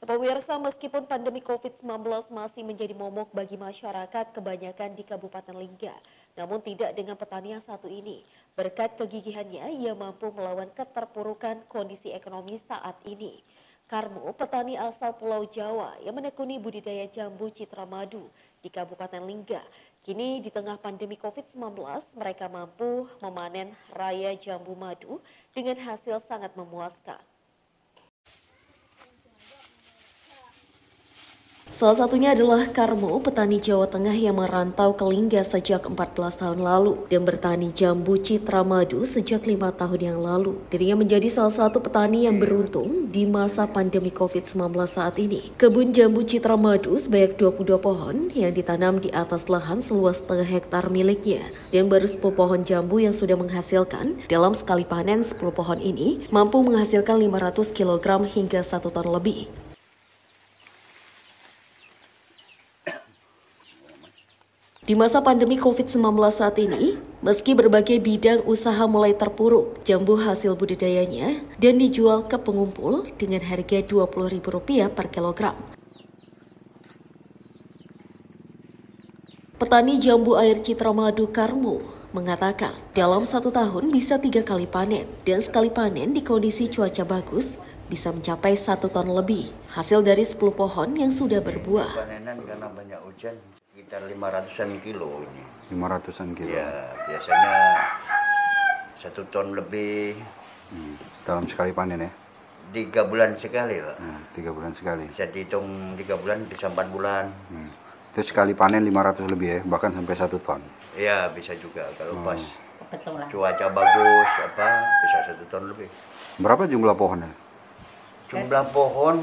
Pemirsa, meskipun pandemi COVID-19 masih menjadi momok bagi masyarakat kebanyakan di Kabupaten Lingga, namun tidak dengan petani yang satu ini. Berkat kegigihannya, ia mampu melawan keterpurukan kondisi ekonomi saat ini. Karmo, petani asal Pulau Jawa yang menekuni budidaya jambu citra madu di Kabupaten Lingga. Kini di tengah pandemi COVID-19, mereka mampu memanen raya jambu madu dengan hasil sangat memuaskan. Salah satunya adalah Karmo, petani Jawa Tengah yang merantau ke Lingga sejak 14 tahun lalu dan bertani jambu citra madu sejak 5 tahun yang lalu. Dirinya menjadi salah satu petani yang beruntung di masa pandemi COVID-19 saat ini. Kebun jambu citra madu sebanyak 22 pohon yang ditanam di atas lahan seluas setengah hektar miliknya. Dan baru 10 pohon jambu yang sudah menghasilkan, dalam sekali panen 10 pohon ini mampu menghasilkan 500 kg hingga 1 ton lebih. Di masa pandemi COVID-19 saat ini, meski berbagai bidang usaha mulai terpuruk, jambu hasil budidayanya dan dijual ke pengumpul dengan harga Rp20.000 per kilogram. Petani jambu air citra madu Karmo mengatakan dalam 1 tahun bisa 3 kali panen dan sekali panen di kondisi cuaca bagus bisa mencapai 1 ton lebih. Hasil dari 10 pohon yang sudah berbuah. Panenan karena banyak hujan sekitar 500-an kilo ini. 500-an kilo? Ya, biasanya 1 ton lebih. Dalam sekali panen ya? 3 bulan sekali Pak. 3 bulan sekali? Bisa dihitung 3 bulan, bisa 4 bulan. Itu sekali panen 500 lebih ya? Bahkan sampai 1 ton? Iya, bisa juga. Kalau pas cuaca bagus, bisa 1 ton lebih. Berapa jumlah pohonnya? Jumlah pohon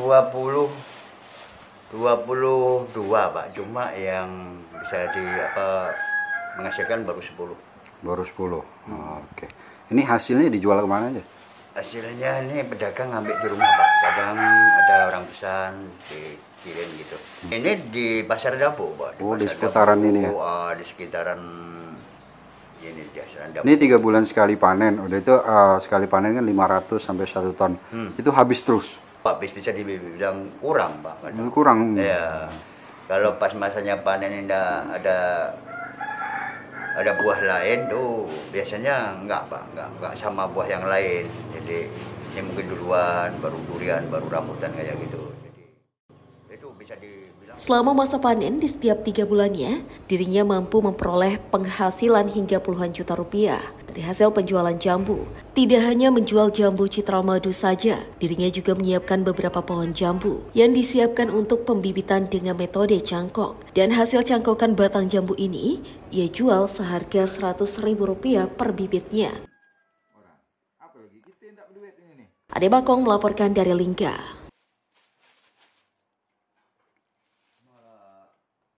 22 Pak, cuma yang bisa menghasilkan baru 10. Baru 10. Oke. Ini hasilnya dijual kemana aja? Hasilnya ini pedagang ngambil di rumah Pak. Kadang ada orang pesan dikirim gitu. Ini di Pasar Dabu Pak. Di seputaran Dabu, ini ya? Di sekitaran ini Dabu. Ini 3 bulan sekali panen. Udah itu sekali panen kan 500 sampai 1 ton. Itu habis terus? Habis bisa dibilang kurang Pak. Kurang? Ya. Kalau pas masanya panen ada buah lain tuh biasanya enggak Pak, enggak sama buah yang lain. Jadi ini mungkin duluan, baru durian, baru rambutan kayak gitu. Jadi itu bisa dibilang. Selama masa panen di setiap 3 bulannya, dirinya mampu memperoleh penghasilan hingga puluhan juta rupiah dari hasil penjualan jambu. Tidak hanya menjual jambu citra madu saja, dirinya juga menyiapkan beberapa pohon jambu yang disiapkan untuk pembibitan dengan metode cangkok. Dan hasil cangkokan batang jambu ini, ia jual seharga Rp100.000 per bibitnya. Ade Bakong melaporkan dari Lingga.